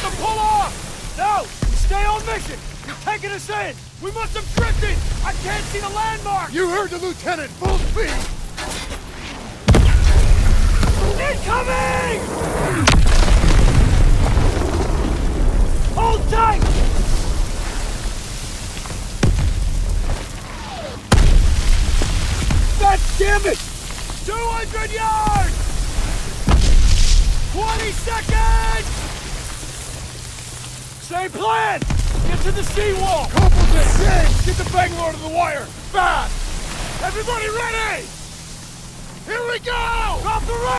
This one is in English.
them pull off! No! Stay on mission! You're taking us in! We must have drifted! I can't see the landmark! You heard the lieutenant! Full speed! Incoming! Hold tight! God damn it! 200 yards! 20 seconds! Same plan! Get to the seawall! Completon! James, get the Bangalore to the wire! Fast! Everybody ready! Here we go! Drop the